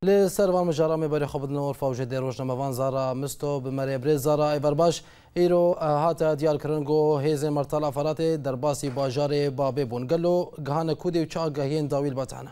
لسر وان مجارم بری خوب نور فوج دیروز نموان زارا مستو بمری برز زارا ایور باش ایرو هات دیار کرنگو هیز مرتال افرات در باسی باجار بابه بونگلو گهان کودی و چا گهین داویل باتانه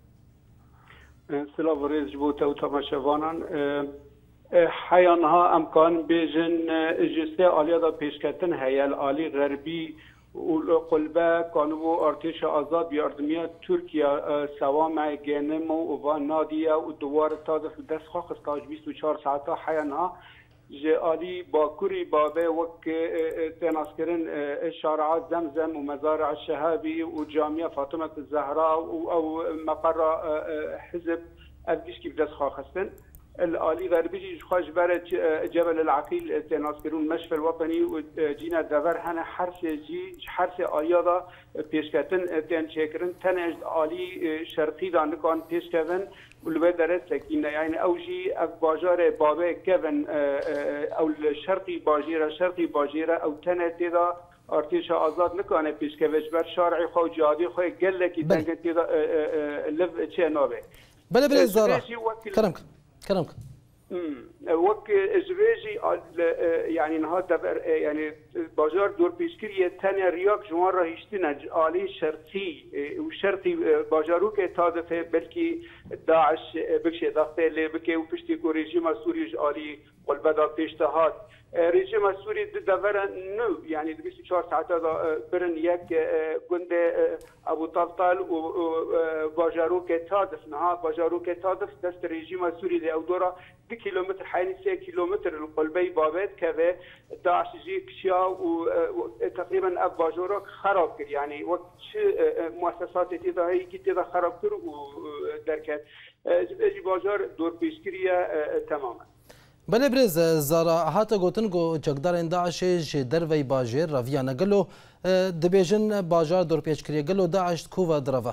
سلام ورز جبو تو تماشاوانان حیانها امکان بیجن جسته آلیا دا پیشکتن هیل آلی غربی قلبه کانو ارتش آزاد بیاردمیا ترکیه سوام گنم و نادیه و دوار تازه دست خاص تاج 24 ساعت حیانها جالی باکوری بابه وک تناسکرین شارعات زمزم و مزارع الشهابی و جامعه فاطمه الزهراء او مقر حزب افگیش کی بدست خواستن الآلي غربي خواج برد جبل العقيل تناسكرون مشفى الوطني وجينا دفر هنا حرس آيادا بيشكتن تن شكرن تنجد آلي شرقي دان كان بيشكتن والبلد درس سكينة يعني أوجي باجار بابا كيفن أو الشرقي باجيرة أو تنتدا ارتش آزاد نکانه پیشکش بر شارعی خو جادی خو گله کی تنگ تیدا لب چه نوبه بله بله زارا كلامك وك ازبيجي يعني نهار يعني باجار دور بيسكريه تاني رياك جوان راهيشتنا آلي شرقي وشرقي باجاروك تادف بلكي داعش بكشي ضغطه اللي بكي وبشتي كو ريجيم السوري آلي والبدا بيشتهات رژیم سوری دورن نو یعنی 24 ساعت برن یک گند ابو طلطل و باجاروک تادف نها باجاروک تادف دست رژیم سوری دی او دورا 2 کیلومتر حین 3 کیلومتر القلبی بابت که داعش جی کشیا و تقریبا اب باجاروک خراب کرد یعنی وقت مؤسسات ابتدایی کی خراب کرد و درکت باجار دور پیشگیری تماما بله برز زارا هاتا گوتن گو چقدر داعش در وی باجر رویا نگلو دبیجن باجار دور پیش کریه گلو داعش کووا دروا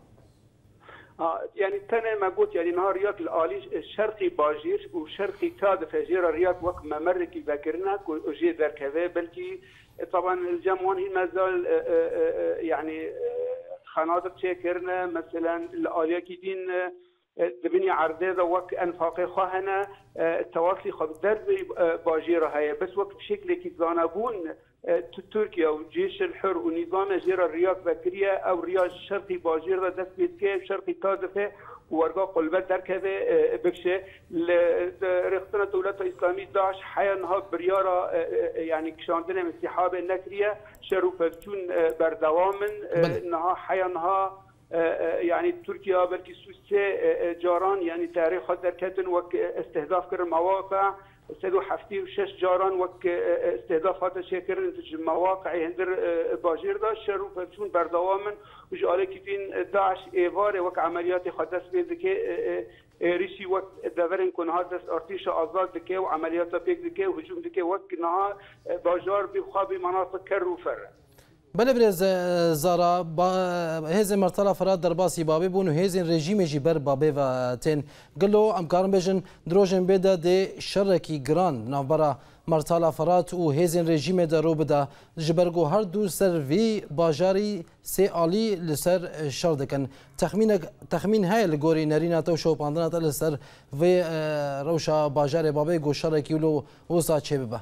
يعني تنا ما قلت يعني نهار رياض الآلي شرقي باجير وشرقي كاد فجير رياض وقت ما مركي ذاكرنا وجي ذاكره بلكي طبعا الجمعون هي ما زال يعني خنادق شاكرنا مثلا الآلية كيدين دبني عرضه وك انفاق خواهنا التواصلي خب درب باجيره هي بس وقت بشكل كي زانبون تركيا وجيش الحر ونظام جير الرياض بكريه او رياض الشرقي باجيره دست بيتكيف شرقي تادفه ورقا قلبت دركبه بكشه رختنا دولة الإسلامية داعش حيانها بريارة يعني كشاندنا انسحاب النكرية شروفتون بردوامن انها حيانها يعني تركيا بلكي سوسة جاران يعني تاريخ در كتن وك استهداف كر مواقع استهداف حفتي وشش جاران وك استهداف هذا شكر مواقع هندر باجير دا شروفتون بردوامن وجاله كيفين داعش ايوار وك عمليات خدس بيدك ريشي وقت دورن كون هذا ارتش آزاد دكه وعمليات بيك دكه وهجوم دكه وك نها باجار بخابي مناطق كروفر بله برز زارا هیز مرتلا فراد در باسی بابی بون و هیز رژیم جی بر بابی و تین گلو امکارم بیشن دروژن بیده ده شرکی گران نافبرا مرتلا فراد و هیز رژیم در رو بده جبرگو هر دو سر وی باجاری سی آلی لسر شر دکن تخمین های لگوری نرینا تو شو پاندنات لسر و روشا باجار بابی گو شرکی ولو وسا چه ببه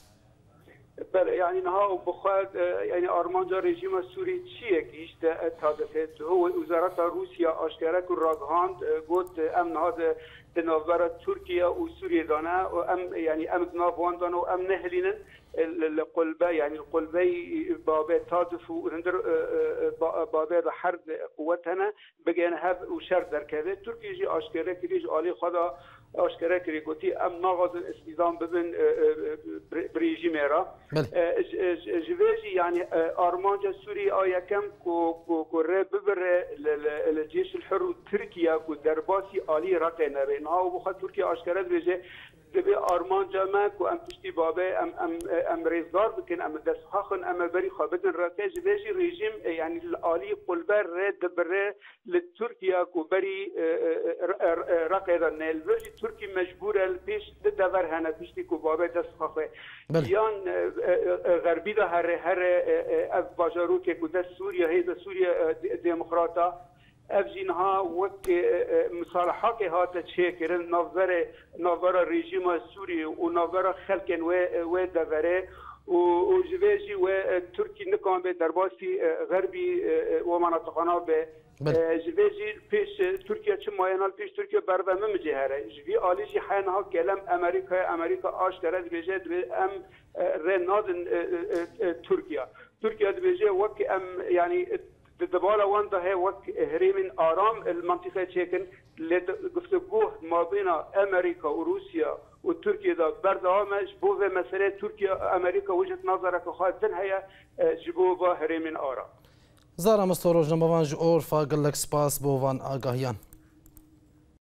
يعني نها بخواد يعني أرمانجا رژیم السوري چیه كيش تادفت هو وزارة روسيا اشتراك الراغهاند قلت أم هذا دنافبرة تركيا وسوريا دانا وأم يعني أم دنافوان دانا وأم نهلين القلبة يعني القلبي بابا تادف وهندر بابا حرب قوتنا بجانا هب وشر در كذا تركيا جي اشتراك ريج علي خدا اشتراك ريغوتي ام ناغز استنظام ببن بريجيميرا جواجي يعني ارمانجا سوري ايا كم كو ببر الجيش الحر تركيا كو درباسي علي رقنا بينها وبخ تركيا اشتراك ريجي دبي ارمان جامع كو ام تشتي بابا ام ريزدار بكن ام دسخاخن ام بري خابتن راتج بيجي ريجيم يعني الالي قلبر رد بر لتركيا كو بري رقيدن الفيجي تركي مجبور البيش ددور هنا تشتي كو بابا دسخاخه يان غربي ده هر باجاروك كو دس سوريا هي سوريا ديمقراطه افجینها وک مصالحات هات تشکرن نظر رژیم سوری و نظر خلق و دوره و جویجی و ترکی نکام به درباسی غربی و مناطقنا به جویجی پیش ترکیه چه ماینال پیش ترکیه بردم مجهره جوی آلیجی حینها کلم امریکا آشکره بیجه ام رنادن ترکیه بیجه وک ام یعنی دبالا وانده هي وك هريمن آرام المنطقة تشيكن لگفتگو ما بين أمريكا وروسيا وتركيا ده بردهامش بوه مسألة تركيا أمريكا وجهة نظرك خاطر هي جبوه هريمن آرام زارا مستوروج نموان جو اور فاقل لك سپاس بوان آگاهیان